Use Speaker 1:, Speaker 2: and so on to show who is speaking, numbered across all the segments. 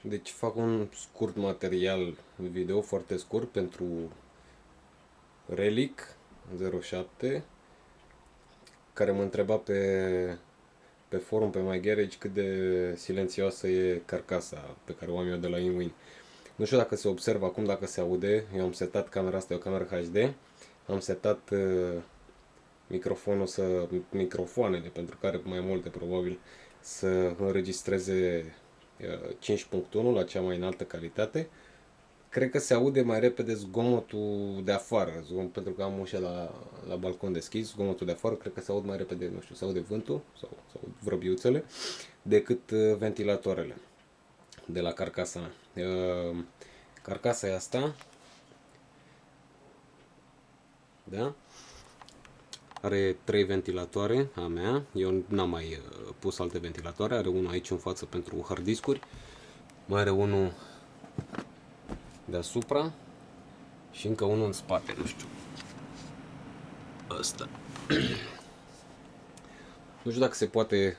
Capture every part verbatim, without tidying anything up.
Speaker 1: Deci fac un scurt material video, foarte scurt, pentru Relic zero șapte, care mă întreba pe, pe forum, pe MyGarage, cât de silențioasă e carcasa pe care o am eu de la InWin. Nu știu dacă se observă acum, dacă se aude. Eu am setat camera asta, e o cameră H D. Am setat uh, microfonul să, microfoanele, pentru care mai multe probabil, să înregistreze uh, cinci punct unu la cea mai înaltă calitate. Cred că se aude mai repede zgomotul de afară, zgomot, pentru că am ușa la, la balcon deschis, zgomotul de afară, cred că se aude mai repede, nu știu, se aude vântul sau, sau vrăbiuțele, decât uh, ventilatoarele de la carcasa mea. Uh, carcasa e asta, da? Are trei ventilatoare a mea, eu n-am mai uh, pus alte ventilatoare, are unul aici în față pentru hard discuri, mai are unul deasupra și încă unul în spate, nu știu, ăsta. Nu știu dacă se poate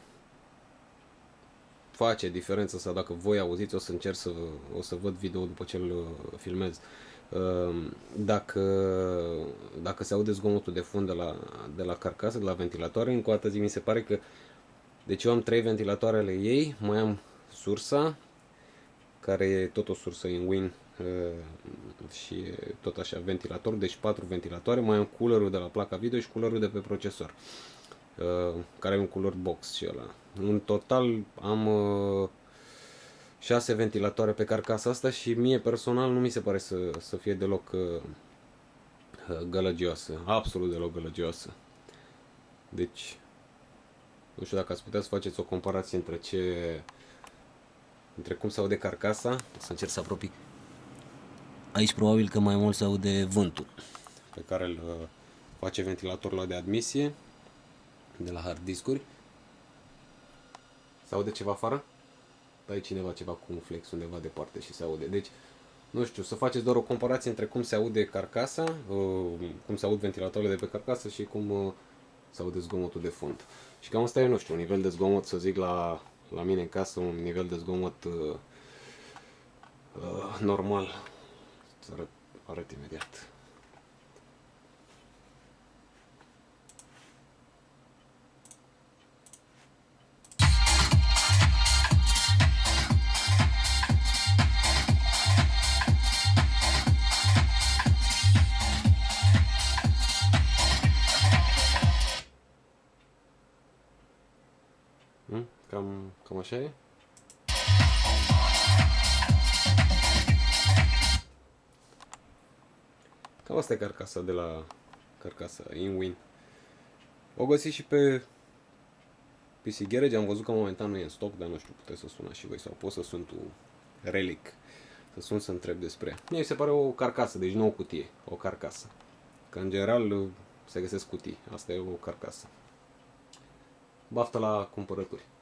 Speaker 1: face diferență sau dacă voi auziți, o să încerc să, o să văd video după ce îl filmez. Dacă, dacă se aude zgomotul de fund de la, de la carcasă, de la ventilatoare, încă o dată zi, mi se pare că, deci eu am trei ventilatoarele ei, mai am sursa, care e tot o sursă InWin și tot așa ventilator, deci patru ventilatoare, mai am coolerul de la placa video și coolerul de pe procesor, care e un cooler box și ăla. În total am șase ventilatoare pe carcasa asta și mie personal nu mi se pare să, să fie deloc gălăgioasă, absolut deloc gălăgioasă. Deci, nu știu dacă ați putea să faceți o comparație între ce între cum se aude carcasa. O să încerc să apropii. Aici probabil că mai mult se aude vântul pe care îl face ventilatorul ăla de admisie de la hard discuri. Se aude ceva afară? Dai cineva ceva cu un flex undeva departe și se aude. Deci, nu știu, să faceți doar o comparație între cum se aude carcasa, cum se aud ventilatoarele de pe carcasă și cum se aude zgomotul de fund. Și cam asta e, nu știu, un nivel de zgomot, să zic, la, la mine în casă, un nivel de zgomot uh, uh, normal. Să arăt, arăt imediat. Cam, cam așa e. Cam asta e carcasa de la carcasa InWin. O găsiți și pe P C Garage. Am văzut că momentan nu e în stoc, dar nu știu, puteți să sunați și voi sau poți să sun tu Relic, să sun să întreb despre ea. Mie mi se pare o carcasă, deci nu o cutie, o carcasă. Că în general se găsesc cutii, asta e o carcasă. Baftă la cumpărături.